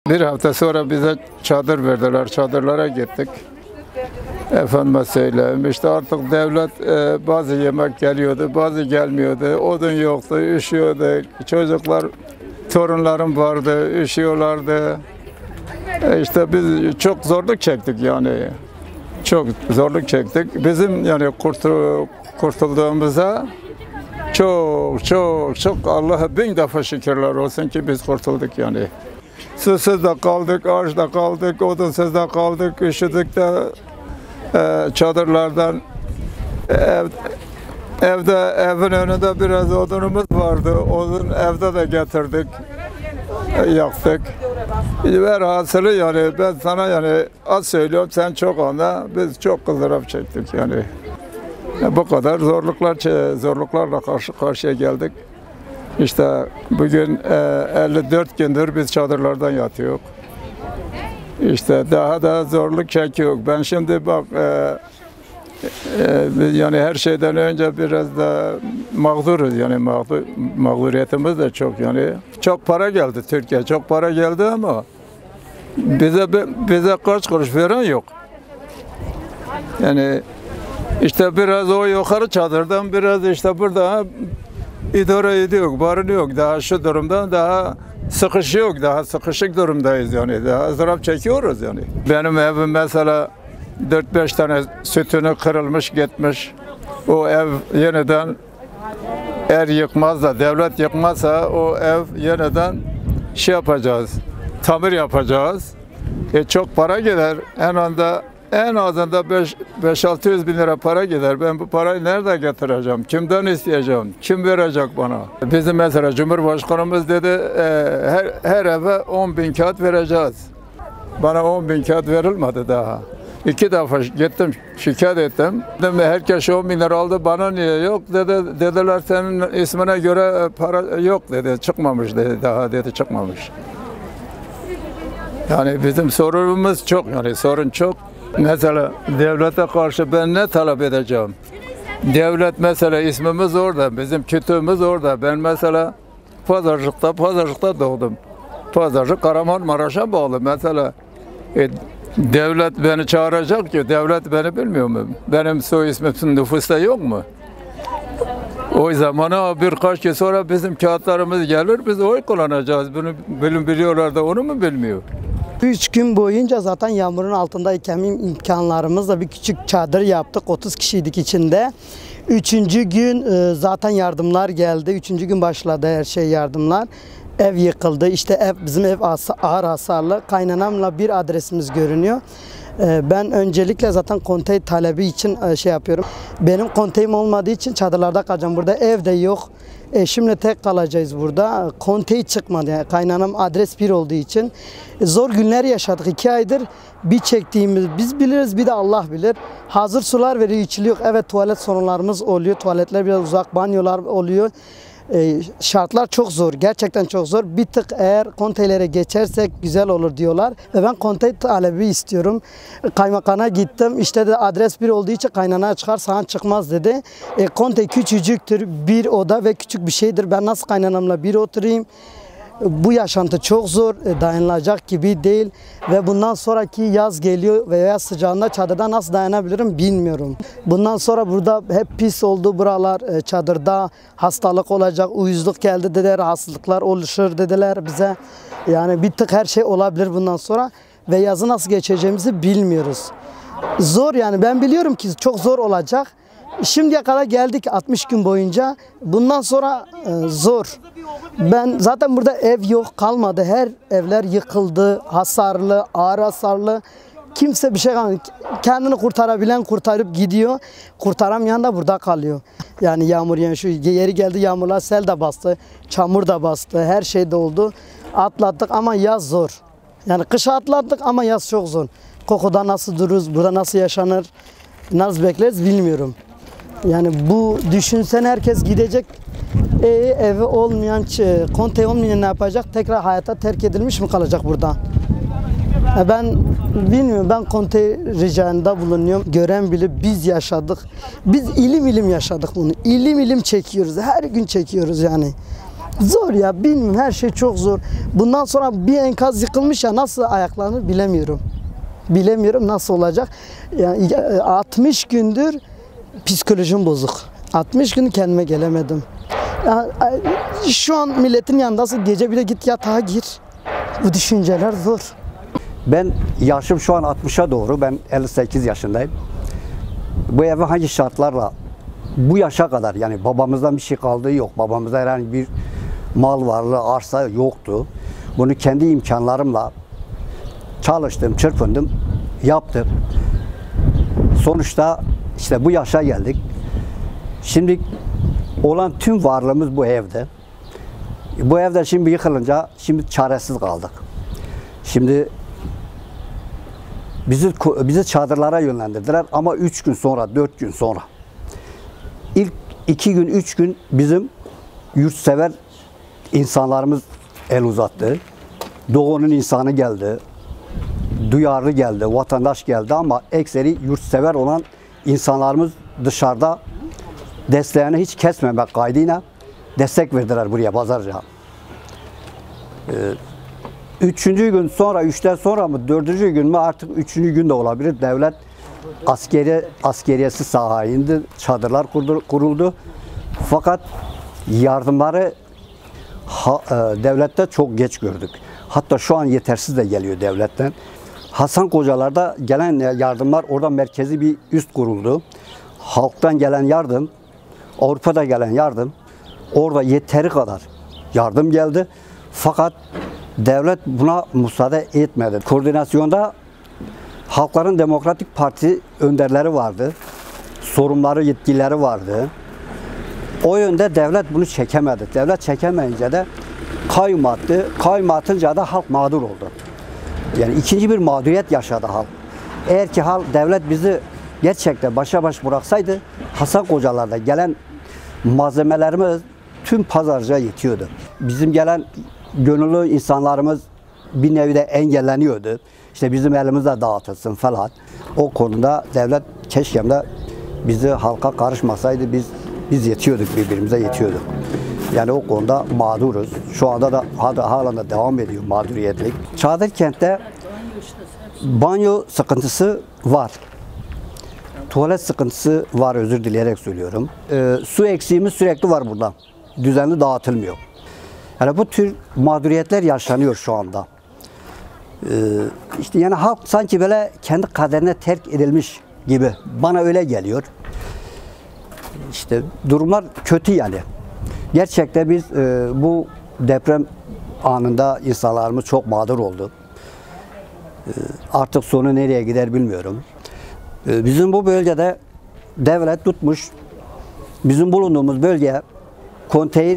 Bir hafta sonra bize çadır verdiler. Çadırlara gittik. Efendime söyleyeyim, işte artık devlet bazı yemek geliyordu, bazı gelmiyordu. Odun yoktu, üşüyordu. Çocuklar, torunlarım vardı, üşüyorlardı. İşte biz çok zorluk çektik yani. Çok zorluk çektik. Bizim yani kurtulduğumuza çok Allah'a bin defa şükürler olsun ki biz kurtulduk yani. Susuz da kaldık, aç da kaldık, odunsuz da kaldık, üşüdük de çadırlardan evin önünde biraz odunumuz vardı. Odun evde de getirdik, yaktık. Velhasılı yani ben sana yani az söylüyorum, sen çok anla, biz çok ızdırap çektik yani. Bu kadar zorluklarla karşı karşıya geldik. İşte bugün 54 gündür biz çadırlardan yatıyoruz. İşte daha da zorluk çekiyor. Ben şimdi bak yani her şeyden önce biraz da mağduruz yani mağduriyetimiz de çok yani. Çok para geldi Türkiye, çok para geldi ama bize kaç kuruş veren yok. Yani işte biraz o yukarı çadırdan biraz işte burada idare ediyor, barınıyor. Daha şu durumdan daha sıkışıyor, daha sıkışık durumdayız yani. Daha ızdırap çekiyoruz yani. Benim evim mesela 4-5 tane sütünü kırılmış gitmiş. O ev yeniden yıkmaz da devlet yıkmazsa o ev yeniden şey yapacağız. Tamir yapacağız. Çok para gider. En azında 5-600 bin lira para gider. Ben bu parayı nerede getireceğim? Kimden isteyeceğim? Kim verecek bana? Bizim mesela Cumhurbaşkanımız dedi her eve 10 bin kağıt vereceğiz. Bana 10 bin kağıt verilmedi daha. 2 defa gittim, şikayet ettim. Dedim, herkes 10 bin lira aldı, bana niye yok dedi. Dediler senin ismine göre para yok dedi. Çıkmamış dedi, daha dedi çıkmamış. Yani bizim sorunumuz çok yani sorun çok. Mesela devlete karşı ben ne talep edeceğim? Devlet mesela ismimiz orada, bizim kütüğümüz orada. Ben mesela Pazarcık'ta doğdum. Pazarcık Kahramanmaraş'a bağlı mesela. Devlet beni çağıracak ki, devlet beni bilmiyor mu? Benim soy ismim nüfusta yok mu? O zaman birkaç gün sonra bizim kağıtlarımız gelir, biz oy kullanacağız. Bunu biliyorlar da onu mu bilmiyor? 3 gün boyunca zaten yağmurun altındayken imkanlarımızla bir küçük çadır yaptık. 30 kişiydik içinde. 3. gün zaten yardımlar geldi. 3. gün başladı her şey yardımlar. Ev yıkıldı. İşte bizim ev ağır hasarlı. Kaynanamla bir adresimiz görünüyor. Ben öncelikle zaten kontey talebi için şey yapıyorum. Benim konteyim olmadığı için çadırlarda kalacağım. Burada ev de yok. Eşimle tek kalacağız burada. Kontey çıkmadı. Yani kaynanam adres 1 olduğu için. Zor günler yaşadık. 2 aydır bir çektiğimiz biz biliriz, bir de Allah bilir. Hazır sular veriyor, içiliyor. Evet, tuvalet sorunlarımız oluyor. Tuvaletler biraz uzak, banyolar oluyor. Şartlar çok zor, gerçekten çok zor. Bir tık eğer konteylere geçersek güzel olur diyorlar. Ve ben kontey talebi istiyorum. Kaymakana gittim, işte de adres 1 olduğu için kaynana çıkar, sana çıkmaz dedi. Kontey küçücüktür, bir oda ve küçük bir şeydir. Ben nasıl kaynanamla bir oturayım? Bu yaşantı çok zor, dayanılacak gibi değil ve bundan sonraki yaz geliyor ve yaz sıcağında çadırda nasıl dayanabilirim bilmiyorum. Bundan sonra burada hep pis oldu buralar, çadırda hastalık olacak, uyuzluk geldi dediler, hastalıklar oluşur dediler bize. Yani bir tık her şey olabilir bundan sonra ve yazı nasıl geçeceğimizi bilmiyoruz. Zor yani, ben biliyorum ki çok zor olacak. Şimdiye kadar geldik 60 gün boyunca. Bundan sonra zor. Ben zaten burada ev yok, kalmadı. Her evler yıkıldı, hasarlı, ağır hasarlı. Kimse bir şey kalmadı. Kendini kurtarabilen kurtarıp gidiyor. Kurtaramayan da burada kalıyor. Yani yağmur, yani şu yeri geldi, yağmurlar, sel de bastı, çamur da bastı, her şey de oldu. Atlattık ama yaz zor. Yani kışı atlattık ama yaz çok zor. Kokuda nasıl dururuz, burada nasıl yaşanır, nasıl bekleriz bilmiyorum. Yani bu düşünsen herkes gidecek, evi olmayan, kontey olmayan ne yapacak? Tekrar hayata terk edilmiş mi kalacak burada? Ben bilmiyorum, ben kontey ricasında bulunuyorum. Gören bile biz yaşadık. Biz ilim ilim yaşadık bunu. İlim ilim çekiyoruz, her gün çekiyoruz yani. Zor ya, bilmiyorum, her şey çok zor. Bundan sonra bir enkaz yıkılmış ya, nasıl ayaklanır bilemiyorum. Bilemiyorum nasıl olacak. Yani 60 gündür psikolojim bozuk. 60 gün kendime gelemedim. Ya, şu an milletin yanındasın, gece bile git yatağa gir. Bu düşünceler zor. Ben yaşım şu an 60'a doğru, ben 58 yaşındayım. Bu eve hangi şartlarla bu yaşa kadar, yani babamızdan bir şey kaldığı yok. Babamızda herhangi bir mal varlığı, arsa yoktu. Bunu kendi imkanlarımla çalıştım, çırpındım, yaptım. Sonuçta işte bu yaşa geldik. Şimdi olan tüm varlığımız bu evde. Bu evde şimdi yıkılınca şimdi çaresiz kaldık. Şimdi bizi çadırlara yönlendirdiler ama 3 gün sonra, 4 gün sonra. İlk 2 gün, 3 gün bizim yurtsever insanlarımız el uzattı. Doğu'nun insanı geldi, duyarlı geldi, vatandaş geldi ama ekseri yurtsever olan insanlarımız dışarıda desteğini hiç kesmemek kaydıyla destek verdiler buraya Pazarcık'a. Üçüncü gün sonra, 3'ten sonra mı, 4. gün mü, artık 3. gün de olabilir. Devlet askeriyesi sahaya indi, çadırlar kuruldu. Fakat yardımları devlette çok geç gördük. Hatta şu an yetersiz de geliyor devletten. Hasan Kocalar'da gelen yardımlar, orada merkezi bir üst kuruldu. Halktan gelen yardım, Avrupa'da gelen yardım, orada yeteri kadar yardım geldi. Fakat devlet buna müsaade etmedi. Koordinasyonda Halkların Demokratik Parti önderleri vardı. Sorumları, yetkileri vardı. O yönde devlet bunu çekemedi. Devlet çekemeyince de kayyum attı. Kayyum atınca da halk mağdur oldu. Yani ikinci bir mağduriyet yaşadı halk. Eğer ki devlet bizi gerçekten başa baş bıraksaydı, Hasan Kocalar'da gelen malzemelerimiz tüm Pazarcık'a yetiyordu. Bizim gelen gönüllü insanlarımız bir nevi de engelleniyordu. İşte bizim elimizde dağıtılsın falan. O konuda devlet keşke de bizi halka karışmasaydı, biz yetiyorduk, birbirimize yetiyorduk. Yani o konuda mağduruz. Şu anda da hala da devam ediyor mağduriyetlik. Çadırkent'te banyo sıkıntısı var. Tuvalet sıkıntısı var, özür dileyerek söylüyorum. Su eksiğimiz sürekli var burada. Düzenli dağıtılmıyor. Yani bu tür mağduriyetler yaşanıyor şu anda. İşte yani halk sanki böyle kendi kaderine terk edilmiş gibi. Bana öyle geliyor. İşte durumlar kötü yani. Gerçekten biz bu deprem anında insanlarımız çok mağdur oldu. Artık sonu nereye gider bilmiyorum. Bizim bu bölgede devlet tutmuş, bizim bulunduğumuz bölgeye konteyner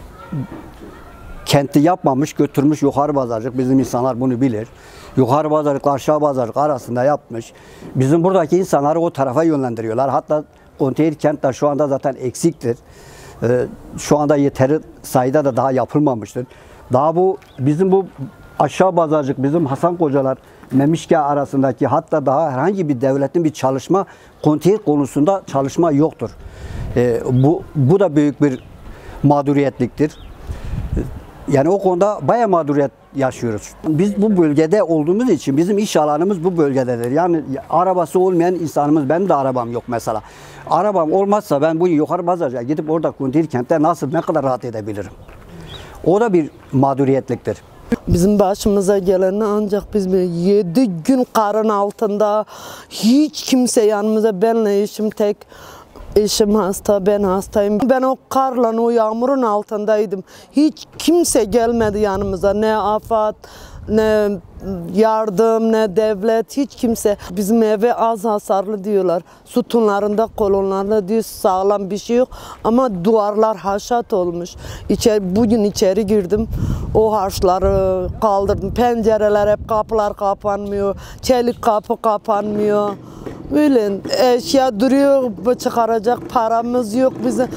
kenti yapmamış, götürmüş yukarı Pazarcık. Bizim insanlar bunu bilir. Yukarı Pazarcık, aşağı Pazarcık arasında yapmış. Bizim buradaki insanları o tarafa yönlendiriyorlar. Hatta konteyner kent de şu anda zaten eksiktir. Şu anda yeteri sayıda da daha yapılmamıştır. Daha bizim bu aşağı Pazarcık, bizim Hasan Kocalar, Memişke arasındaki hatta daha herhangi bir devletin bir çalışma, konteyner konusunda çalışma yoktur. Bu da büyük bir mağduriyetliktir. Yani o konuda bayağı mağduriyet yaşıyoruz. Biz bu bölgede olduğumuz için bizim iş alanımız bu bölgededir. Yani arabası olmayan insanımız, benim de arabam yok mesela. Arabam olmazsa ben bu yukarı Pazarcık'a gidip orada konteyner kentte ne kadar rahat edebilirim? O da bir mağduriyetliktir. Bizim başımıza geleni ancak biz 7 gün karın altında hiç kimse yanımıza, benle eşim tek. Eşim hasta, ben hastayım. Ben o karla, o yağmurun altındaydım. Hiç kimse gelmedi yanımıza. Ne AFAD, ne yardım, ne devlet, hiç kimse. Bizim eve az hasarlı diyorlar. Sütunlarında, kolonlarında diyor, sağlam bir şey yok. Ama duvarlar haşat olmuş. Bugün içeri girdim. O harçları kaldırdım. Pencereler hep, kapılar kapanmıyor. Çelik kapı kapanmıyor. Böyle eşya duruyor, çıkaracak paramız yok bize.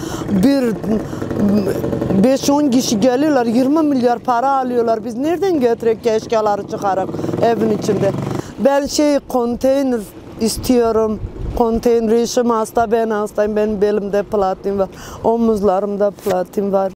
5-10 kişi geliyorlar, 20 milyar para alıyorlar. Biz nereden götürek eşyaları çıkarak evin içinde? Ben konteyner istiyorum. Konteyner, eşim hasta, ben hastayım. Benim belimde platin var, omuzlarımda platin var.